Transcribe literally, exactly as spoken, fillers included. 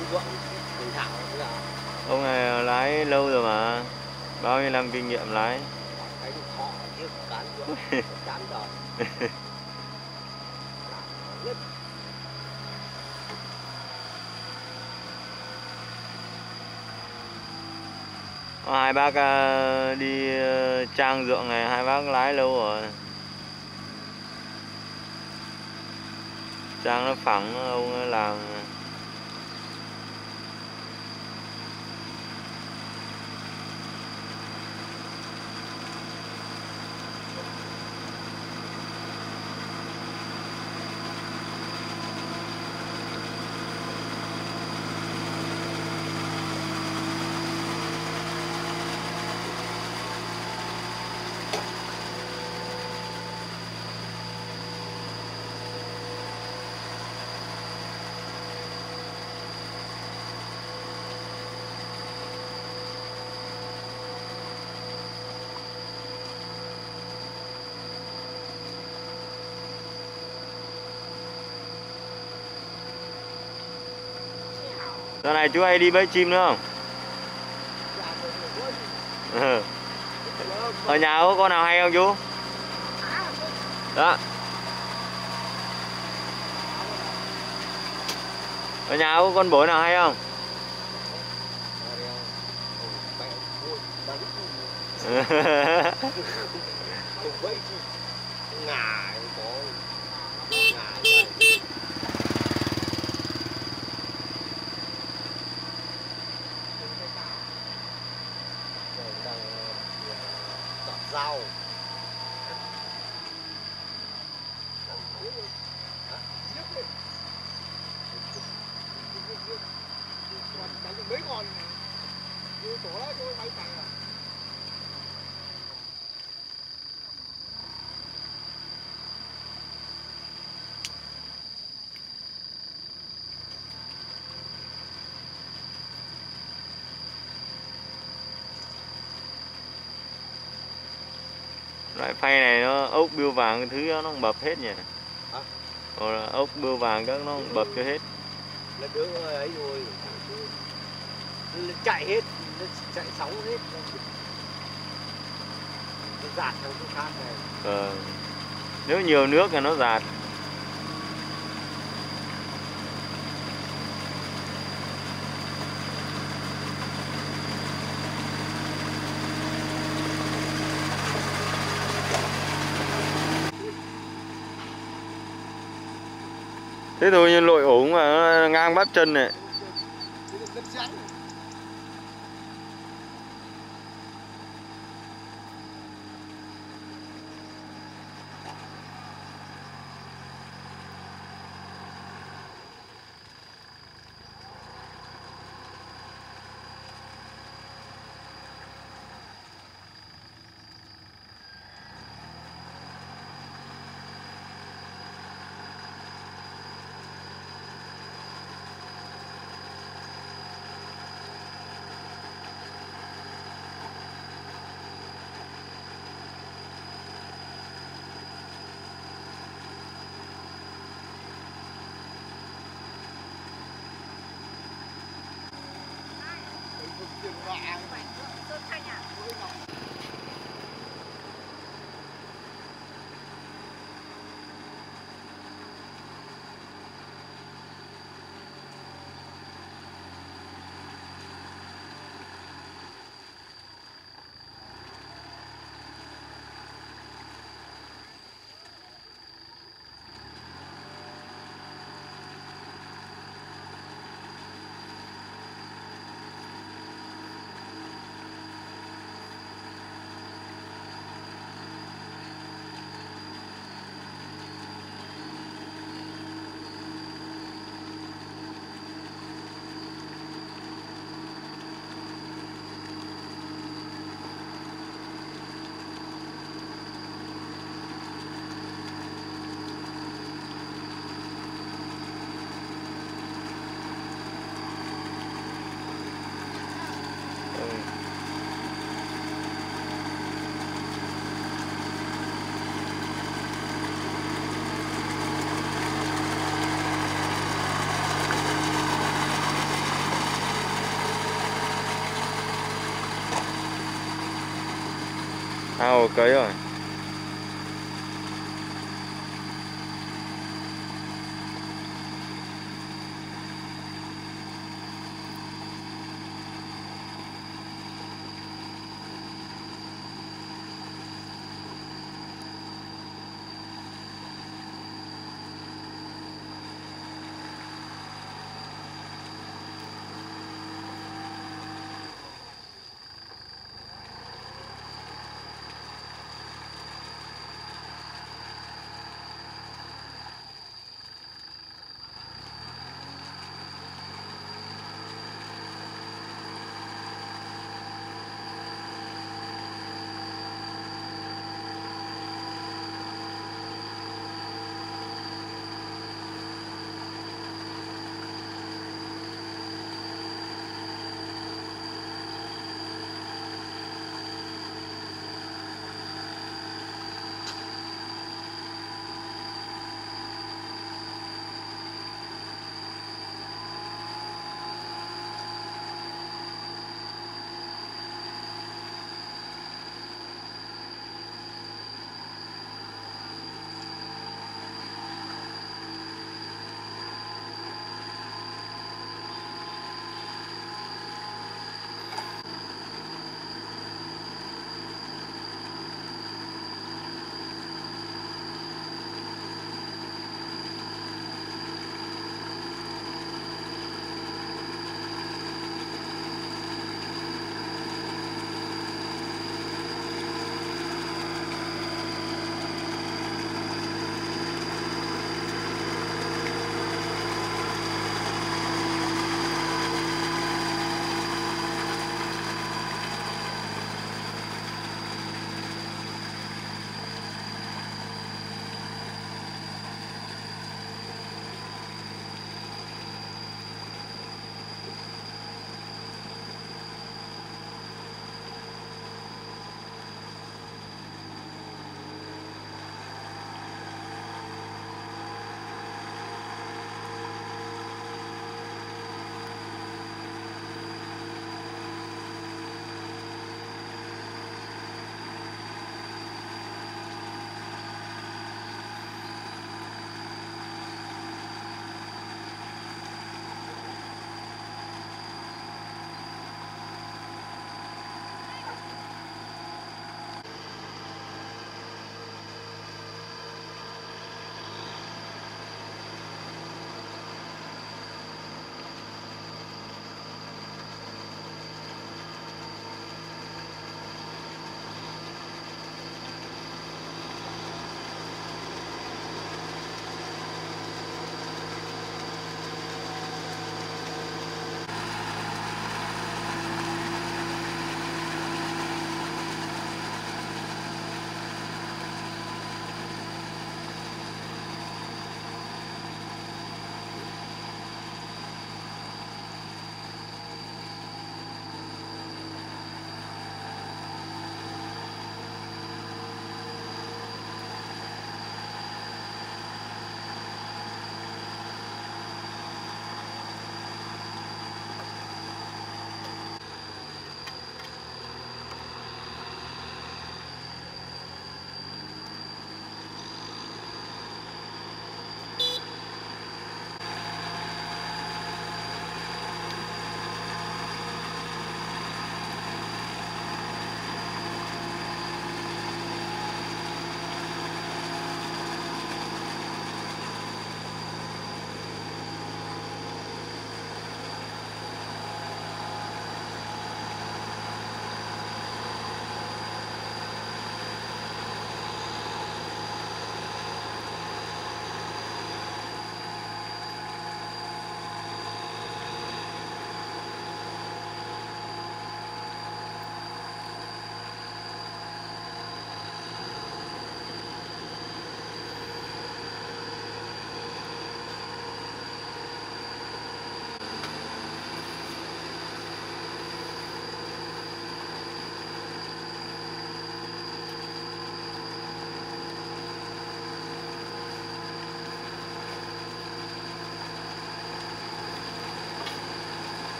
ruộng tự thảo là Ông này lái lâu rồi mà, bao nhiêu năm kinh nghiệm lái. cái họ chứ cán ruộng cán đời nhất. Hai bác đi trang ruộng này, hai bác lái lâu rồi. Trang nó phẳng, ông làm Giờ này chú hay đi bẫy chim nữa không? Ừ. Ở nhà có con nào hay không chú? Đó. Ở nhà có con bổi nào hay không? Ngà có ngà đang tọt rau mấy con như tổ đó tôi bay tặng à. Loại phay này nó ốc biêu vàng cái thứ đó, nó bập hết nhỉ? Hả? Còn là ốc biêu vàng các nó bập cho hết. Là đứa ấy rồi nó chạy hết, nó chạy sóng hết, nó dạt sang chỗ khác này. Ờ. Nếu nhiều nước thì nó dạt. Thế thôi, như lội ủng mà nó ngang bắp chân này. Ao cấy rồi.